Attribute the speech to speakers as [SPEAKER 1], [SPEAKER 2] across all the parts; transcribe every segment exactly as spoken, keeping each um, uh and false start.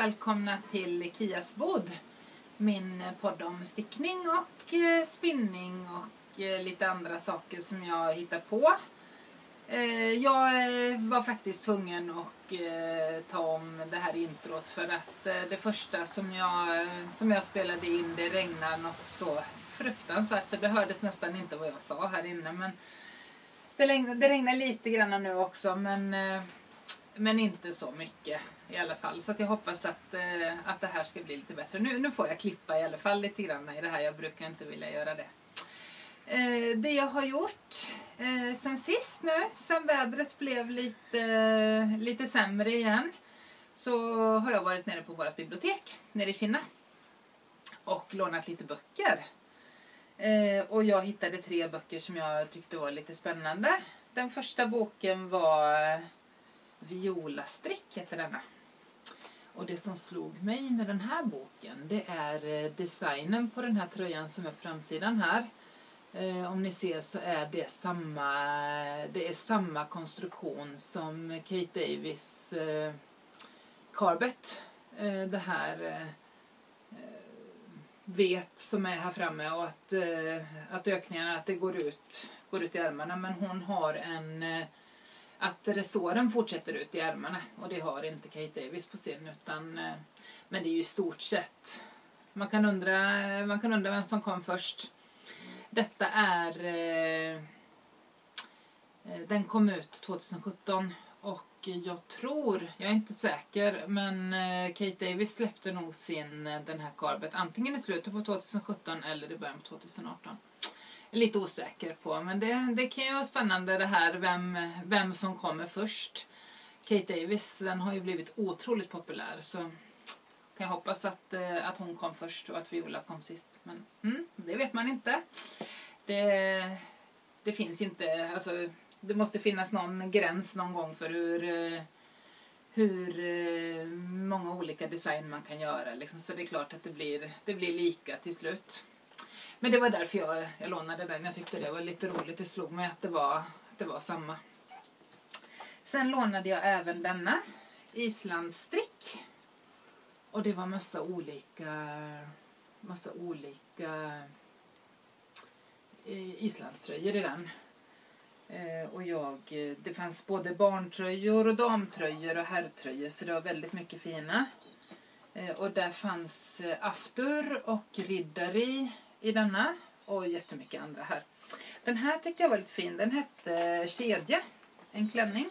[SPEAKER 1] välkomna till Kias bod. Min podd om stickning och spinning och lite andra saker som jag hittar på. Jag var faktiskt tvungen att ta om det här introt för att det första som jag, som jag spelade in, det regnade något så fruktansvärt så det hördes nästan inte vad jag sa här inne. Men det regnar, det regnar lite grann nu också, men, men inte så mycket i alla fall. Så att jag hoppas att, att det här ska bli lite bättre. Nu, nu får jag klippa i alla fall lite grann i det här. Jag brukar inte vilja göra det. Eh, det jag har gjort eh, sen sist nu, sen vädret blev lite, lite sämre igen, så har jag varit nere på vårt bibliotek nere i Kina och lånat lite böcker. Eh, och jag hittade tre böcker som jag tyckte var lite spännande. Den första boken var Violastrick, heter denna. Och det som slog mig med den här boken, det är designen på den här tröjan som är på framsidan här. Eh, om ni ser så är det samma, det är samma konstruktion som Kate Davis eh, Carbet. Eh, det här eh, vet som är här framme, och att, eh, att ökningarna, att det går ut, går ut i ärmarna. Men hon har en, eh, att resåren fortsätter ut i ärmarna, och det har inte Kate Davis på sin, utan, eh, men det är ju i stort sett, man kan undra, man kan undra vem som kom först. Detta är, eh, den kom ut tjugohundrasjutton och jag tror, jag är inte säker, men eh, Kate Davis släppte nog sin, den här Carbet, antingen i slutet på tjugohundrasjutton eller i början på tjugohundraarton. Jag är lite osäker på, men det, det kan ju vara spännande det här, vem, vem som kommer först. Kate Davis, den har ju blivit otroligt populär, så kan jag hoppas att, att hon kom först och att Viola kom sist. Men mm, det vet man inte. Det, det finns inte, alltså det måste finnas någon gräns någon gång för hur, hur många olika design man kan göra. Liksom. Så det är klart att det blir, det blir lika till slut. Men det var därför jag, jag lånade den. Jag tyckte det var lite roligt. Det slog mig att det var, att det var samma. Sen lånade jag även denna islandsstrick. Och det var massa olika, massa olika islandströjor i den. Eh, och jag, det fanns både barntröjor och damtröjor och herrtröjor, så det var väldigt mycket fina. Eh, och där fanns aftur och riddari i denna och jättemycket andra här. Den här tyckte jag var lite fin. Den hette kedja, en klänning.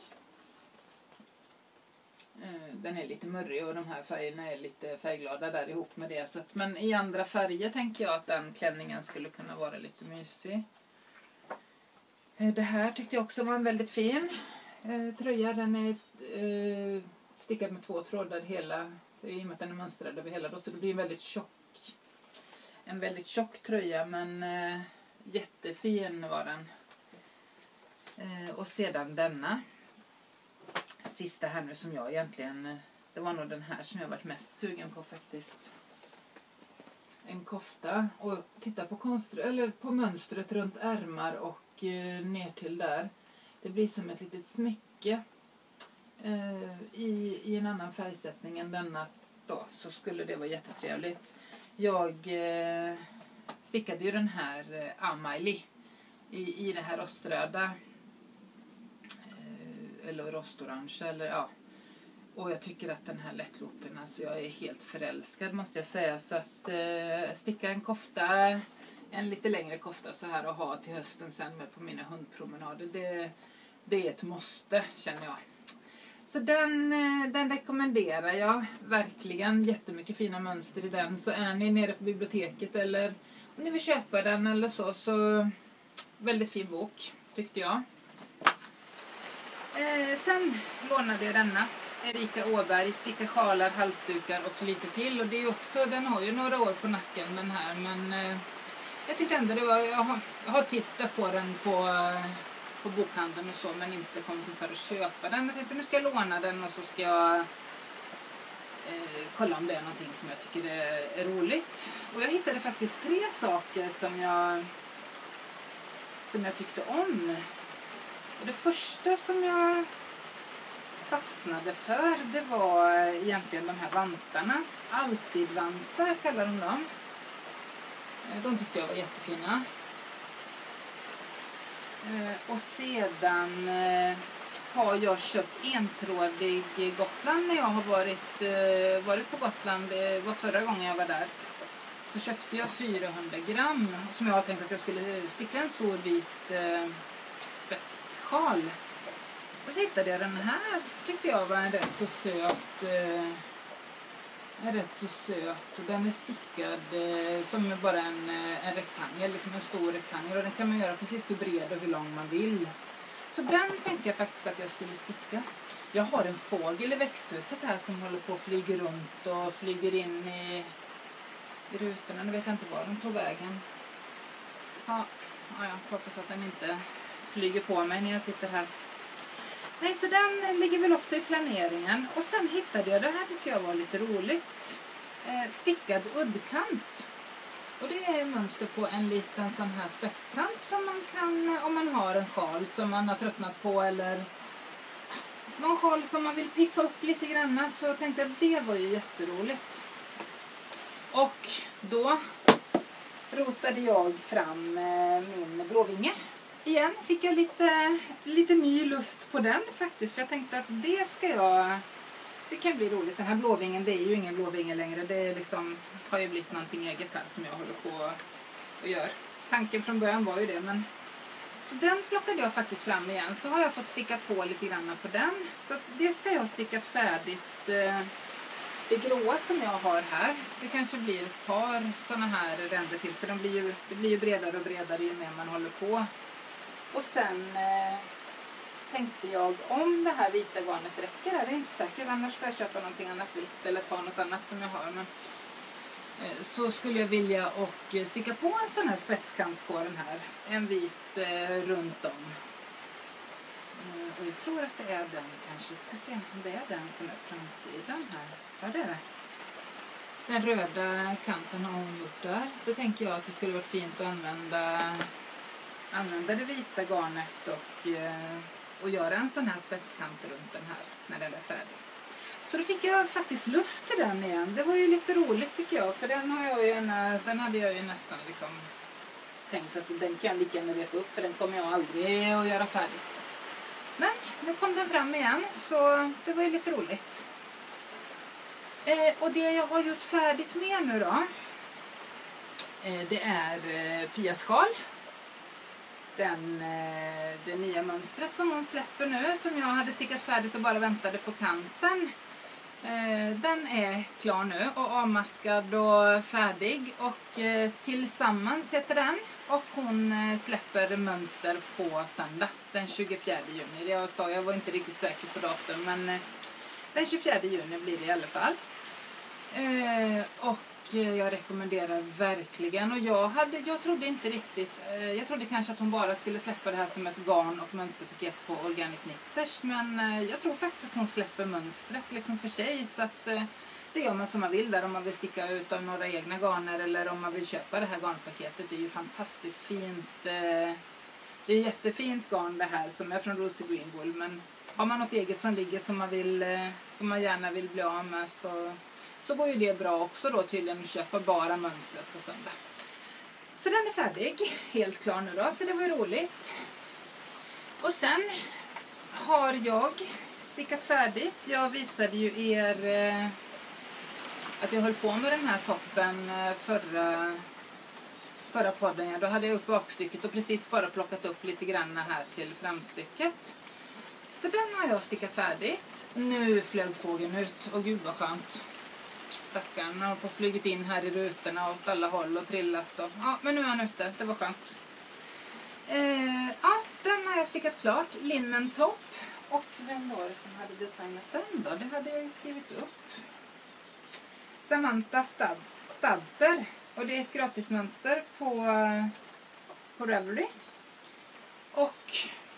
[SPEAKER 1] Den är lite mörrig och de här färgerna är lite färgglada där ihop med det. Så att, men i andra färger tänker jag att den klänningen skulle kunna vara lite mysig. Det här tyckte jag också var en väldigt fin eh, tröja. Den är eh, stickad med två trådar hela, i och med att den är mönstrad över hela. Då, så det blir en väldigt tjock, en väldigt tjock tröja, men eh, jättefin var den. Eh, och sedan denna. Sista här nu som jag egentligen, det var nog den här som jag varit mest sugen på faktiskt. En kofta, och titta på konstr eller på mönstret runt ärmar och eh, ner till där. Det blir som ett litet smycke eh, i, i en annan färgsättning än denna då, så skulle det vara jättetrevligt. Jag eh, stickade ju den här eh, Amaili i, i det här roströda eller rostorange, eller ja. Och jag tycker att den här lättloopen, alltså jag är helt förälskad måste jag säga. Så att eh, sticka en kofta, en lite längre kofta så här och ha till hösten sen med på mina hundpromenader, det, det är ett måste, känner jag. Så den, den rekommenderar jag verkligen. Jättemycket fina mönster i den. Så är ni nere på biblioteket eller om ni vill köpa den eller så, så väldigt fin bok tyckte jag. Eh, sen lånade jag denna Erika Åberg, sticka sjalar, halsdukar och lite till, och det är också, den har ju några år på nacken den här, men eh, jag tyckte ändå det var, jag har, jag har tittat på den på, på bokhandeln och så, men inte kommit för att köpa den. Jag tänkte nu ska jag låna den och så ska jag eh, kolla om det är någonting som jag tycker är, är roligt. Och jag hittade faktiskt tre saker som jag som jag tyckte om. Och det första som jag fastnade för, det var egentligen de här vantarna. Alltid vantar kallar de dem. De tyckte jag var jättefina. Och sedan har jag köpt entrådig Gotland när jag har varit, varit på Gotland. Det var förra gången jag var där. Så köpte jag fyrahundra gram som jag har tänkt att jag skulle sticka en stor vit spetssjal. Och så hittade jag den här. Tyckte jag var en rätt så söt. En rätt så söt. Och den är stickad som bara en, en rektangel. Liksom en stor rektangel. Och den kan man göra precis hur bred och hur lång man vill. Så den tänkte jag faktiskt att jag skulle sticka. Jag har en fågel i växthuset här som håller på att flyga runt och flyger in i, i rutorna. Nu vet jag inte var den tog vägen. Ja, ja, jag hoppas att den inte flyger på mig när jag sitter här. Nej, så den ligger väl också i planeringen. Och sen hittade jag, det här tyckte jag var lite roligt. Eh, stickad uddkant. Och det är mönster på en liten sån här spetskant som man kan, om man har en sjal som man har tröttnat på eller någon sjal som man vill piffa upp lite grann. Så jag tänkte att det var ju jätteroligt. Och då rotade jag fram min blåvinge. Igen fick jag lite, lite ny lust på den faktiskt. För jag tänkte att det ska jag... Det kan bli roligt. Den här blåvingen, det är ju ingen blåvinge längre. Det är liksom, har ju blivit någonting eget här som jag håller på och gör. Tanken från början var ju det. Men... Så den plockade jag faktiskt fram igen. Så har jag fått sticka på lite grann på den. Så att det ska jag sticka färdigt. Det gråa som jag har här. Det kanske blir ett par sådana här ränder till. För de blir ju, det blir ju bredare och bredare ju mer man håller på. Och sen eh, tänkte jag om det här vita garnet räcker. Det är inte säkert, annars får jag köpa någonting annat vitt eller ta något annat som jag har. Men, eh, så skulle jag vilja och sticka på en sån här spetskant på den här. En vit eh, runt om. Eh, och jag tror att det är den kanske. Ska se om det är den som är framsidan här. Ja, det är det. Den röda kanten har hon gjort där. Då tänker jag att det skulle vara fint att använda... Använda det vita garnet och, och göra en sån här spetskant runt den här när den är färdig. Så då fick jag faktiskt lust till den igen. Det var ju lite roligt tycker jag. För den, har jag ju en, den hade jag ju nästan liksom tänkt att den kan lika gärna repa upp. För den kommer jag aldrig att göra färdigt. Men nu kom den fram igen. Så det var ju lite roligt. Eh, och det jag har gjort färdigt med nu då. Eh, det är eh, Pias sjal. Den, det nya mönstret som hon släpper nu, som jag hade stickat färdigt och bara väntade på kanten. Den är klar nu och avmaskad och färdig. Och tillsammans heter den. Och hon släpper mönster på söndag, den tjugofjärde juni. Jag sa, jag var inte riktigt säker på datum, men den tjugofjärde juni blir det i alla fall. Och jag rekommenderar verkligen. Och jag, hade, jag trodde inte riktigt, jag trodde kanske att hon bara skulle släppa det här som ett garn och mönsterpaket på Organic Knitters. Men jag tror faktiskt att hon släpper mönstret liksom för sig. Så att det gör man som man vill där, om man vill sticka ut av några egna garner eller om man vill köpa det här garnpaketet. Det är ju fantastiskt fint. Det är jättefint garn det här som är från Rosy Green Wool. Men har man något eget som ligger som man, vill, som man gärna vill bli av med så... Så går ju det bra också då tydligen att köpa bara mönstret på söndag. Så den är färdig. Helt klar nu då. Så det var ju roligt. Och sen har jag stickat färdigt. Jag visade ju er eh, att jag höll på med den här toppen eh, förra, förra podden. Ja, då hade jag upp bakstycket och precis bara plockat upp lite grann här till framstycket. Så den har jag stickat färdigt. Nu flög fågeln ut. Och gud vad skönt. Stackarn har på flugit in här i rutorna åt alla håll och trillat. Och, ja, men nu är han ute. Det var skönt. Eh, ja, den har jag stickat klart. Linnen topp. Och vem var det som hade designat den då? Det hade jag ju skrivit upp. Samantha Stad Stadter. Och det är ett gratismönster på, på Ravelry. Och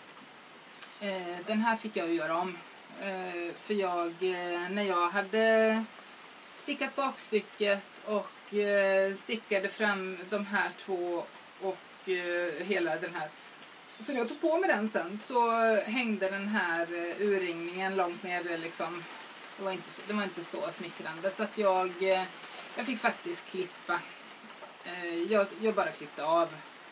[SPEAKER 1] eh, den här fick jag göra om. Eh, för jag, eh, när jag hade... stickat bakstycket och eh, stickade fram de här två och eh, hela den här Så när jag tog på med den sen så hängde den här urringningen långt ner liksom. Det var inte så, det var inte så smickrande så att jag, jag fick faktiskt klippa. Jag, jag bara klippte av.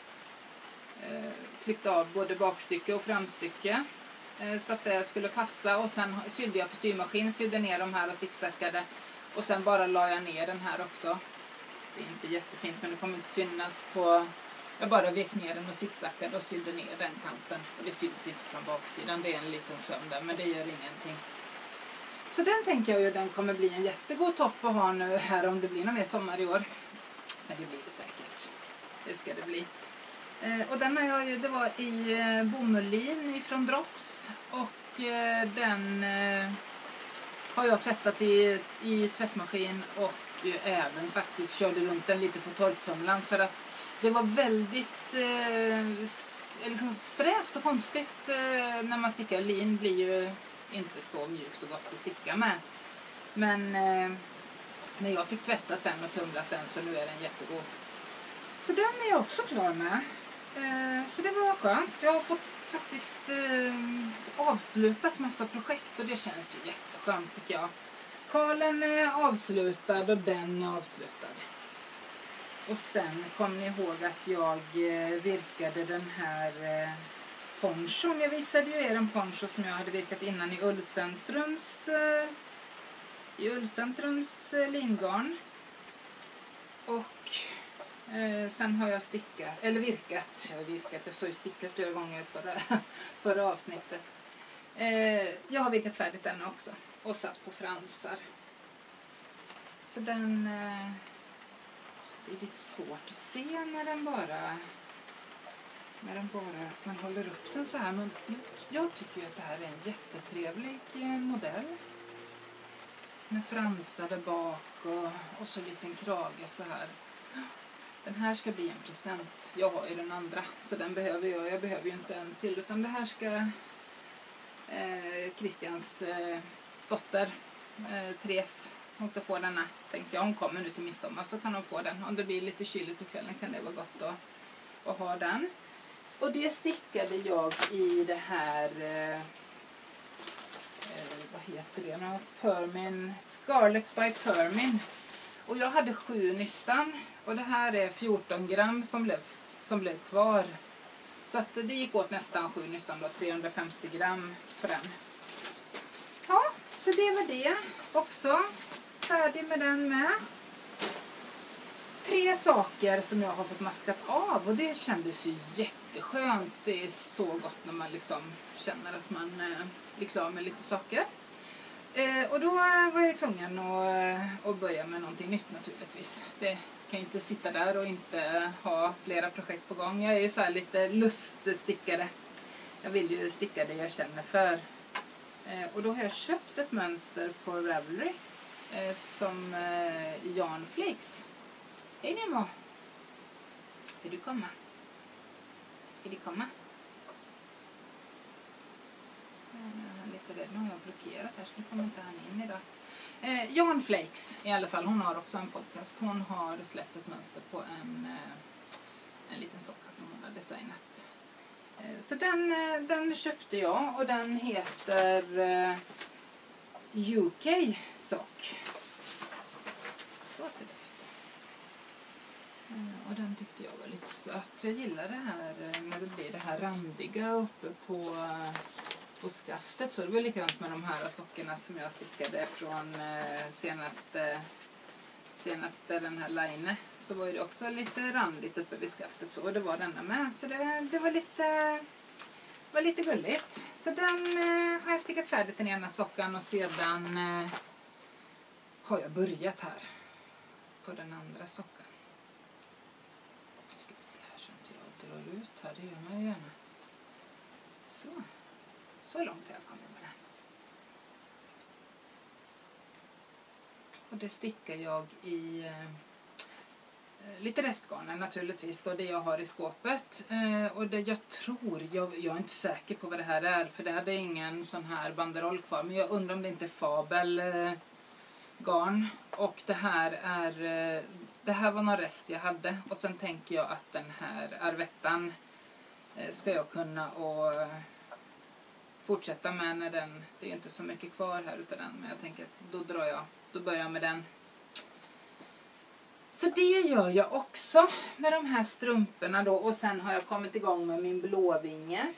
[SPEAKER 1] Klippte av både bakstycke och framstycke. Så att det skulle passa och sen sydde jag på symaskin, sydde ner de här och zigzaggade. Och sen bara la jag ner den här också. Det är inte jättefint men det kommer inte synas på... Jag bara vek ner den och zigzaggade och sydde ner den kanten. Och det syns inte från baksidan, det är en liten söm där men det gör ingenting. Så den tänker jag ju den kommer bli en jättegod topp att ha nu här om det blir någon mer sommar i år. Men det blir det säkert. Det ska det bli. Eh, och den har jag ju, det var i eh, bomullin ifrån Drops. Och eh, den eh, har jag tvättat i, i tvättmaskin och eh, även faktiskt körde runt den lite på torktumlaren. För att det var väldigt eh, liksom strävt och konstigt eh, när man stickar. Lin blir ju inte så mjukt och gott att sticka med. Men eh, när jag fick tvättat den och tumlat den så nu är den jättegod. Så den är jag också klar med. Eh, så det var skönt. Jag har fått faktiskt eh, avslutat massa projekt och det känns ju jätteskönt tycker jag. Kalen är avslutad och den är avslutad. Och sen kom ni ihåg att jag eh, virkade den här eh, ponchon. Jag visade ju er en poncho som jag hade virkat innan i Ullcentrums eh, i Ullcentrums eh, lingarn. Och eh, sen har jag stickat, eller virkat, jag har virkat, jag såg ju stickat flera gånger förra, förra avsnittet. Eh, jag har virkat färdigt den också och satt på fransar. Så den, eh, det är lite svårt att se när den bara, när den bara, man håller upp den så här. Men jag, jag tycker att det här är en jättetrevlig eh, modell. Med fransar där bak och, och så en liten krage så här. Den här ska bli en present. Jag har ju den andra så den behöver jag. Jag behöver ju inte en till utan det här ska eh, Christians eh, dotter eh, Therese. Hon ska få denna. Tänkte jag hon kommer nu till midsommar så kan hon få den. Om det blir lite kyligt på kvällen kan det vara gott att, att ha den. Och det stickade jag i det här... Eh, vad heter det? Permin, Scarlet by Permin. Och jag hade sju nystan. Och det här är fjorton gram som blev, som blev kvar. Så att det gick åt nästan sju nystan då. trehundrafemtio gram för den. Ja, så det var det också. Färdig med den med. Tre saker som jag har fått maskat av. Och det kändes ju jätteskönt. Det är så gott när man liksom känner att man eh, blir klar med lite saker. Eh, och då var jag tvungen att, att börja med någonting nytt naturligtvis. Det kan ju inte sitta där och inte ha flera projekt på gång. Jag är ju så här lite luststickare. Jag vill ju sticka det jag känner för. Eh, och då har jag köpt ett mönster på Ravelry eh, som eh, Yarn Flakes. Hej Nemo! Vill du komma? Vill du komma? Jag är lite rädd. Nu har jag blockerat här så nu kommer inte han in idag. Eh, Yarn Flakes i alla fall. Hon har också en podcast. Hon har släppt ett mönster på en, eh, en liten socka som hon har designat. Eh, så den, eh, den köpte jag och den heter eh, U K sock. Så ser det ut. Eh, och den tyckte jag var lite söt. Jag gillar det här eh, när det blir det här randiga uppe på... Eh, på skaftet. Så det var likadant med de här sockorna som jag stickade från eh, senaste senaste den här line. Så var det också lite randigt uppe vid skaftet så och det var denna med. Så det, det var lite var lite gulligt. Så den eh, har jag stickat färdigt den ena sockan och sedan eh, har jag börjat här på den andra sockan. Nu ska vi se här så inte jag drar ut här. Det gör man ju gärna. Så. Så långt har jag kommit med den. Och det stickar jag i eh, lite restgarner naturligtvis. Då det jag har i skåpet. Eh, och det jag tror, jag, jag är inte säker på vad det här är. För det hade ingen sån här banderoll kvar. Men jag undrar om det inte är Fabel eh, garn. Och det här är, eh, det här var någon rest jag hade. Och sen tänker jag att den här Arvettan eh, ska jag kunna och fortsätta med när den, det är inte så mycket kvar här utav den, men jag tänker att då drar jag, då börjar jag med den. Så det gör jag också med de här strumporna då, och sen har jag kommit igång med min blåvinge.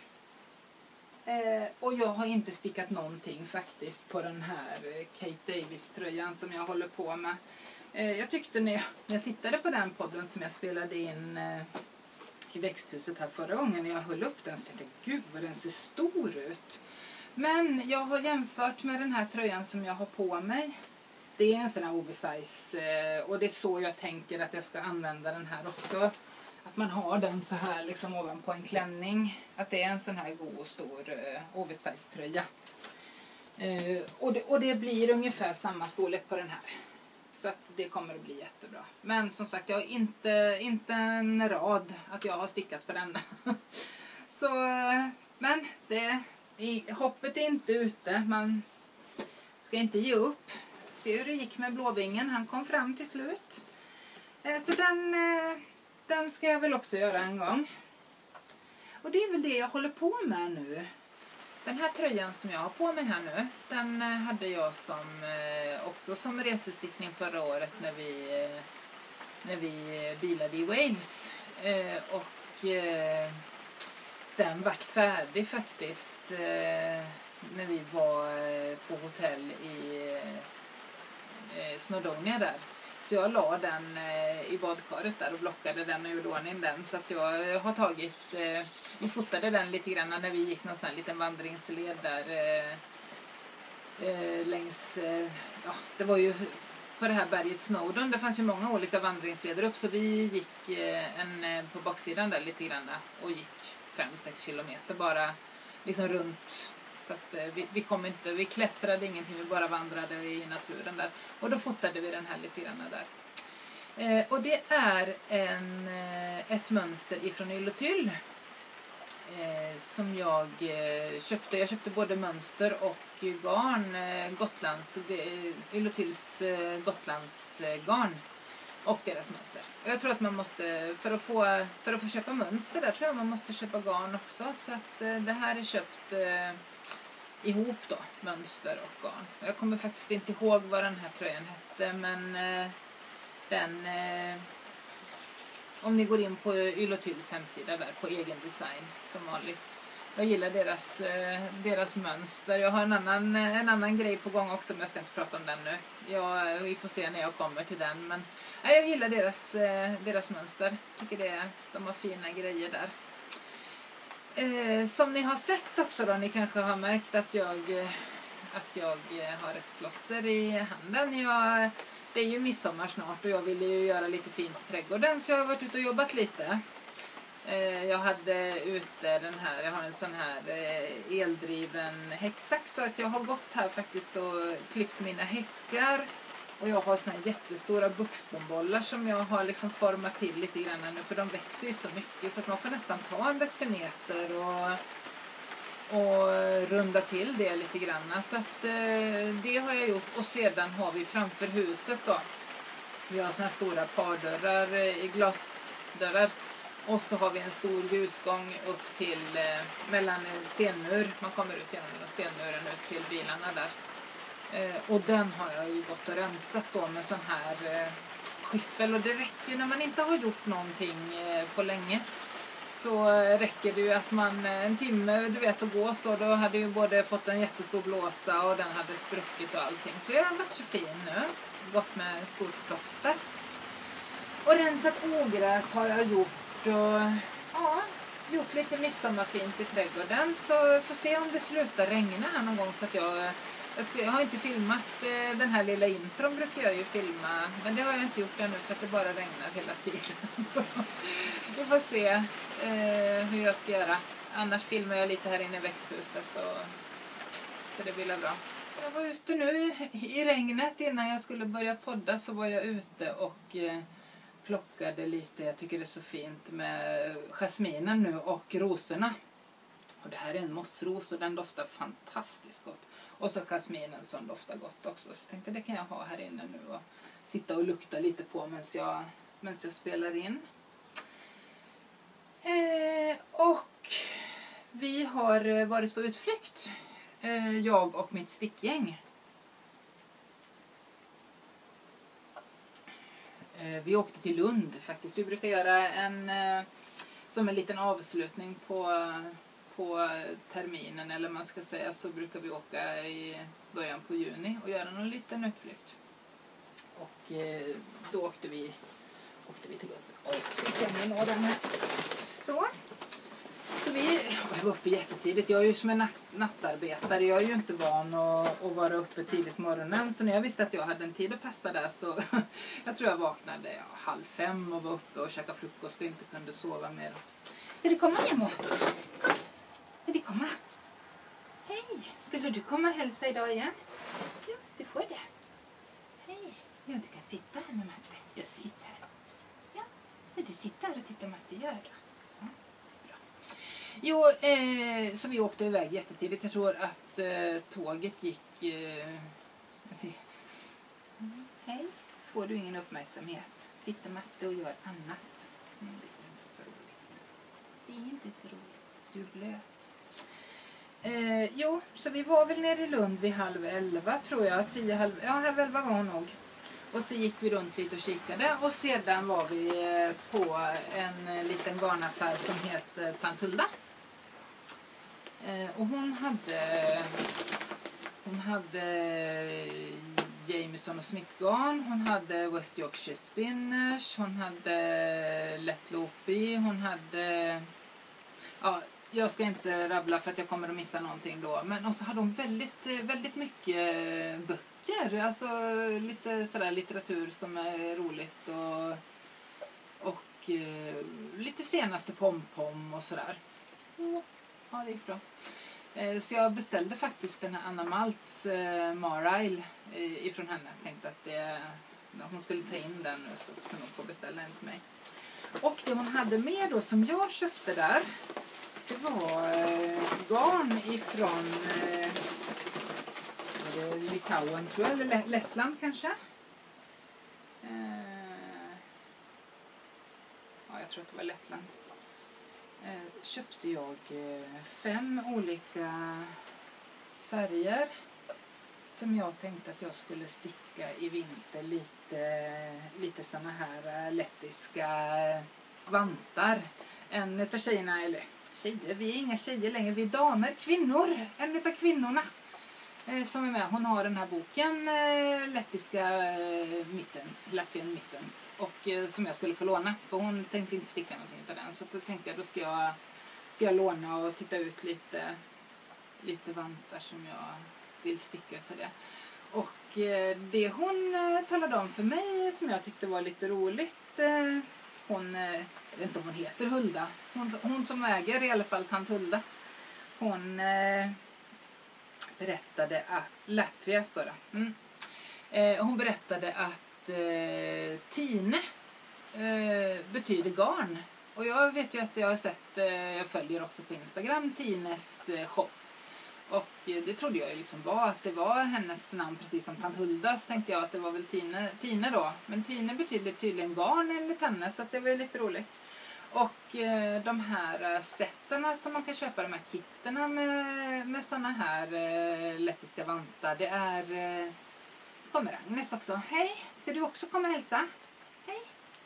[SPEAKER 1] Eh, och jag har inte stickat någonting faktiskt på den här Kate Davis-tröjan som jag håller på med. Eh, jag tyckte när jag, när jag tittade på den podden som jag spelade in eh, i växthuset här förra gången när jag höll upp den, så tänkte jag, gud vad den ser stor ut. Men jag har jämfört med den här tröjan som jag har på mig. Det är en sån här oversize eh, och det är så jag tänker att jag ska använda den här också. Att man har den så här liksom ovanpå en klänning. Att det är en sån här god och stor eh, oversize tröja. Eh, och, det, och det blir ungefär samma storlek på den här. Så att det kommer att bli jättebra. Men som sagt, jag har inte, inte en rad att jag har stickat på den. Så, men det, i, hoppet är inte ute. Man ska inte ge upp. Se hur det gick med blåvingen. Han kom fram till slut. Eh, så den, eh, den ska jag väl också göra en gång. Och det är väl det jag håller på med nu. Den här tröjan som jag har på mig här nu, den hade jag som, eh, också som resestickning förra året när vi, eh, när vi bilade i Wales. Eh, och eh, den var färdig faktiskt eh, när vi var eh, på hotell i eh, Snowdonia där. Så jag la den eh, i badkaret där och blockade den och gjorde ordning den. Så att jag har tagit, eh, vi fotade den lite grann när vi gick någon sån här liten vandringsled där eh, eh, längs, eh, ja det var ju på det här berget Snowdon. Det fanns ju många olika vandringsleder upp, så vi gick eh, en eh, på baksidan där lite grann och gick fem sex kilometer bara liksom runt. Så att eh, vi, vi kom inte, vi klättrade ingenting, vi bara vandrade i naturen där. Och då fotade vi den här lite grann där. Eh, och det är en, eh, ett mönster ifrån Ylletyll. Eh, som jag eh, köpte. Jag köpte både mönster och garn. Eh, Gotlands, det, Ylletylls eh, Gotlands eh, garn. Och deras mönster. Och jag tror att man måste, för att få, för att få köpa mönster där tror jag man måste köpa garn också. Så att eh, det här är köpt eh, ihop då, mönster och garn. Jag kommer faktiskt inte ihåg vad den här tröjan hette, men eh, den, eh, om ni går in på Ylletylls hemsida där på egen design som vanligt. Jag gillar deras, eh, deras mönster. Jag har en annan, en annan grej på gång också, men jag ska inte prata om den nu. Jag, vi får se när jag kommer till den. Men nej, jag gillar deras, eh, deras mönster. Jag tycker det, de har fina grejer där. Eh, som ni har sett också då, ni kanske har märkt att jag, att jag har ett plåster i handen. Jag, det är ju midsommar snart och jag ville ju göra lite fint i trädgården, så jag har varit ute och jobbat lite. Jag hade ute den här, jag har en sån här eldriven häcksax, så att jag har gått här faktiskt och klippt mina häckar. Och jag har såna här jättestora buxbombollar som jag har liksom format till lite grann nu, för de växer ju så mycket så att man får nästan ta en decimeter och, och runda till det lite grann. Så att det har jag gjort, och sedan har vi framför huset då. Vi har såna här stora pardörrar i glasdörrar. Och så har vi en stor grusgång upp till eh, mellan en stenmur. Man kommer ut genom den stenmuren ut till bilarna där. Eh, och den har jag ju gått och rensat då med sån här eh, skyffel. Och det räcker ju när man inte har gjort någonting eh, på länge. Så eh, räcker det ju att man eh, en timme du vet att gå så. Då hade ju både fått en jättestor blåsa och den hade spruckit och allting. Så jag har varit så fin nu. Gått med ett stort plåster. Och rensat ogräs har jag gjort. Och ja, gjort lite midsommarfint i trädgården, så får se om det slutar regna här någon gång, så att jag, jag, ska, jag har inte filmat eh, den här lilla intron brukar jag ju filma, men det har jag inte gjort ännu för att det bara regnar hela tiden. Så vi får se eh, hur jag ska göra. Annars filmar jag lite här inne i växthuset, och, så det blir bra. Jag var ute nu i regnet innan jag skulle börja podda, så var jag ute och eh, plockade lite, jag tycker det är så fint med jasminen nu och rosorna. Och det här är en mossros och den doftar fantastiskt gott. Och så jasminen som doftar gott också. Så jag tänkte det kan jag ha här inne nu och sitta och lukta lite på medan jag, medan jag spelar in. Eh, Och vi har varit på utflykt, jag och mitt stickgäng. Vi åkte till Lund faktiskt. Vi brukar göra en som en liten avslutning på, på terminen, eller man ska säga, så brukar vi åka i början på juni och göra någon liten utflykt. Och då åkte vi, åkte vi till Lund. Oj, så vi ser om den här. Så. Så vi jag var uppe jättetidigt. Jag är ju som en natt, nattarbetare. Jag är ju inte van att, att vara uppe tidigt på morgonen. Så när jag visste att jag hade en tid att passa där, så jag tror jag vaknade ja, halv fem och var uppe och käkade frukost och inte kunde sova mer. Ska du komma, Nemo? Ska du komma? Hej! Skulle du komma och hälsa idag igen? Ja, du får det. Hej! Ja, du kan sitta här med Matte. Jag sitter här. Ja, du sitter här och tittar Matte gör det. Jo, eh, så vi åkte iväg jättetidigt. Jag tror att eh, tåget gick... Eh, mm, hej, får du ingen uppmärksamhet? Sitter Matte och gör annat. Mm, det är inte så roligt. Det är inte så roligt. Du är blöt. Eh, jo, så vi var väl nere i Lund vid halv elva, tror jag. Tio, halv, ja, halv elva var hon nog. Och så gick vi runt lite och kikade. Och sedan var vi eh, på en liten garnaffär som heter Tant Hulda. Och hon hade hon hade Jameson och Smith garn, hon hade West Yorkshire Spinners, hon hade Let Loopy, hon hade ja, jag ska inte rabbla för att jag kommer att missa någonting då, men också hade hon väldigt väldigt mycket böcker, alltså lite sådär litteratur som är roligt och och lite senaste pom-pom och sådär. Ja, det gick bra. Så jag beställde faktiskt den här Anna Maltz eh, Marile eh, ifrån henne. Jag tänkte att det, hon skulle ta in den nu, så kunde hon få beställa en till mig. Och det hon hade med då som jag köpte där, det var eh, garn ifrån eh, Litauen tror jag, eller Lettland kanske. Eh, ja, jag tror att det var Lettland. Köpte jag fem olika färger som jag tänkte att jag skulle sticka i vinter, lite, lite såna här lettiska vantar. En utav tjejerna, eller tjejer, vi är inga tjejer längre, vi är damer, kvinnor, en utav kvinnorna som är med, hon har den här boken lettiska mittens, Latvian mittens, och som jag skulle få låna, för hon tänkte inte sticka någonting av den, så då tänkte jag då ska jag, ska jag låna och titta ut lite, lite vantar som jag vill sticka av det. Och det hon talade om för mig som jag tyckte var lite roligt, hon, jag vet inte om hon heter Hulda, hon, hon som äger i alla fall Tant Hulda, hon berättade att Latvia står det. Mm. Eh, hon berättade att eh, tine eh, betyder garn. Och jag vet ju att jag har sett, eh, jag följer också på Instagram Tines eh, shop. Och eh, det trodde jag ju liksom var att det var hennes namn precis som Tant Hulda, så tänkte jag att det var väl Tine, Tine då. Men Tine betyder tydligen garn enligt henne, så att det var lite roligt. Och eh, de här sätterna som man kan köpa, de här kitterna med, med såna här eh, lettiska vantar, det är eh, kommer Agnes också. Hej, ska du också komma och hälsa? Hej.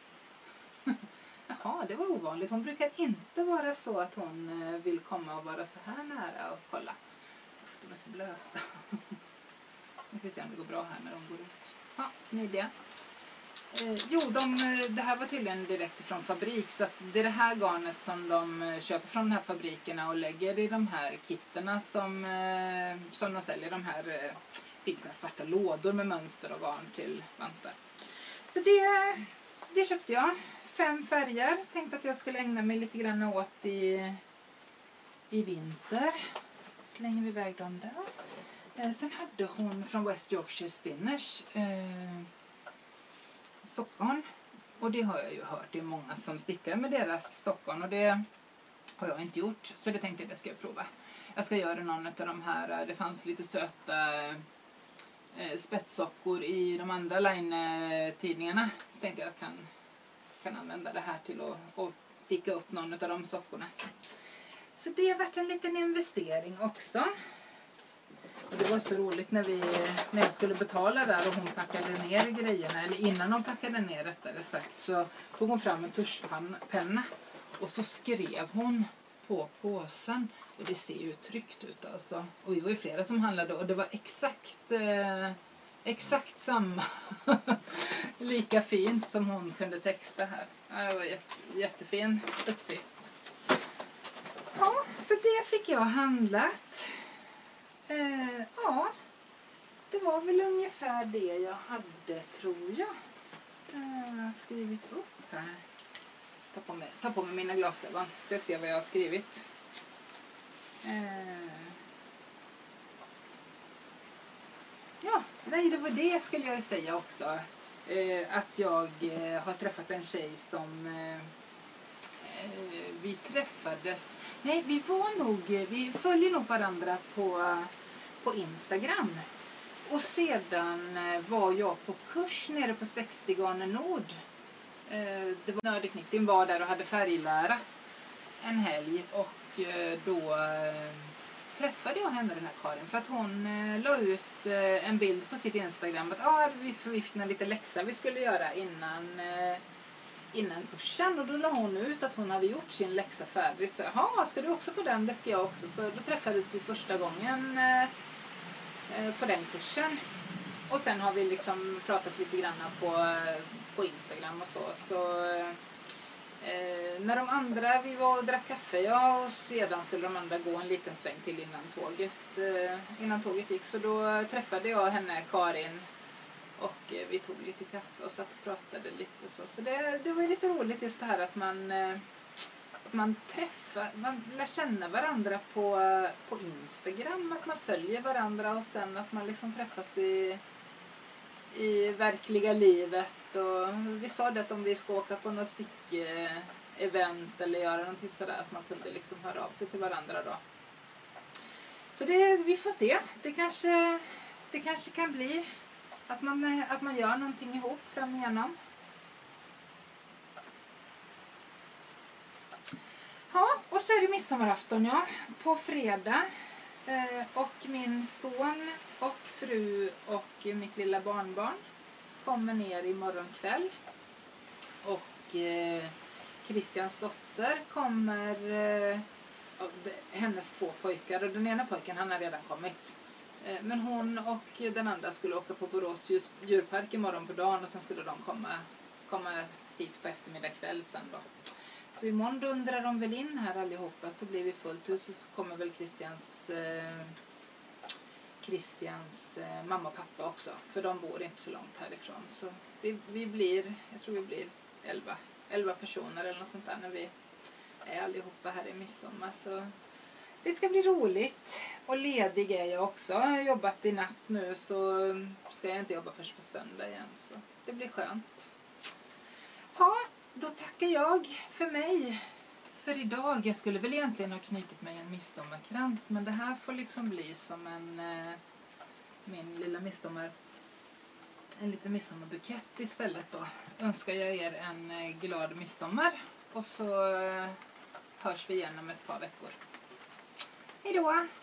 [SPEAKER 1] Jaha, det var ovanligt. Hon brukar inte vara så att hon eh, vill komma och vara så här nära och kolla. Uff, de är så blöta. Nu ska vi se om det går bra här när de går ut. Ja, smidiga. Eh, jo, de, det här var tydligen direkt från fabrik, så att det är det här garnet som de köper från de här fabrikerna och lägger i de här kitterna som, eh, som de säljer. De här eh, finns några svarta lådor med mönster och garn till vantar. Så det, det köpte jag. Fem färger. Tänkte att jag skulle ägna mig lite grann åt i, i vinter. Slänger vi iväg dem där. Eh, sen hade hon från West Yorkshire Spinners eh, sockon. Och det har jag ju hört. Det är många som stickar med deras sockon. Och det har jag inte gjort. Så det tänkte jag att jag ska prova. Jag ska göra någon av de här. Det fanns lite söta eh, spetssockor i de andra line-tidningarna. Så tänkte jag att jag kan, kan använda det här till att och sticka upp någon av de sockorna. Så det har varit en liten investering också. Och det var så roligt när, vi, när jag skulle betala där och hon packade ner grejerna. Eller innan hon packade ner rättare sagt så tog hon fram en tuschpenna. Och så skrev hon på påsen. Och det ser ju tryggt ut alltså. Och vi var ju flera som handlade och det var exakt, eh, exakt samma. Lika fint som hon kunde texta här. Det var jätte, jättefin, duktig. Ja, så det fick jag handlat. Eh, ja, det var väl ungefär det jag hade, tror jag. Eh, skrivit upp här. Ta på, mig, ta på mig mina glasögon så jag ser vad jag har skrivit. Eh, ja, nej, det var det skulle jag säga också. Eh, att jag eh, har träffat en tjej som... Eh, vi träffades... Nej, vi var nog... Vi följer nog varandra på, på Instagram. Och sedan var jag på kurs nere på sextio Garner Nord. Det var Nördeknitting var där och hade färglära en helg. Och då träffade jag henne, den här Karin. För att hon la ut en bild på sitt Instagram. Att ah, vi fick en liten läxa vi skulle göra innan... innan kursen och då la hon ut att hon hade gjort sin läxa färdigt. Så jaha, ska du också på den? Det ska jag också. Så då träffades vi första gången eh, på den kursen. Och sen har vi liksom pratat lite grann på, på Instagram och så. Så eh, när de andra, vi var och drack kaffe, ja, och sedan skulle de andra gå en liten sväng till innan tåget, eh, innan tåget gick. Så då träffade jag henne, Karin. Och vi tog lite kaffe och satt och pratade lite så. Så det, det var lite roligt just det här att man, att man träffar, man lär känna varandra på, på Instagram. Att man följer varandra och sen att man liksom träffas i, i verkliga livet. Och vi sa det att om vi ska åka på något stick-event eller göra någonting sådär, att man kunde liksom höra av sig till varandra då. Så det, vi får se. Det kanske, det kanske kan bli... Att man, att man gör någonting ihop fram igenom. Ja, och så är det midsommarafton, ja. På fredag. Eh, och min son och fru och mitt lilla barnbarn kommer ner imorgon kväll. Och eh, Christians dotter kommer... Eh, hennes två pojkar. Och den ena pojken, han har redan kommit. Men hon och den andra skulle åka på Borås djurpark imorgon på dagen och sen skulle de komma, komma hit på eftermiddag kväll sen då. Så imorgon undrar de väl in här allihopa så blir vi fullt hus och så kommer väl Christians, eh, Christians eh, mamma och pappa också. För de bor inte så långt härifrån. Så vi, vi blir, jag tror vi blir elva, elva personer eller något sånt där när vi är allihopa här i midsommar. Så det ska bli roligt. Och ledig är jag också. Jag har jobbat i natt nu så ska jag inte jobba först på söndag igen. Så det blir skönt. Ja, då tackar jag för mig för idag. Jag skulle väl egentligen ha knutit mig en midsommarkrans. Men det här får liksom bli som en eh, min lilla midsommar. En liten midsommarbukett istället då. Önskar jag er en eh, glad midsommar. Och så eh, hörs vi igen om ett par veckor. Hej då!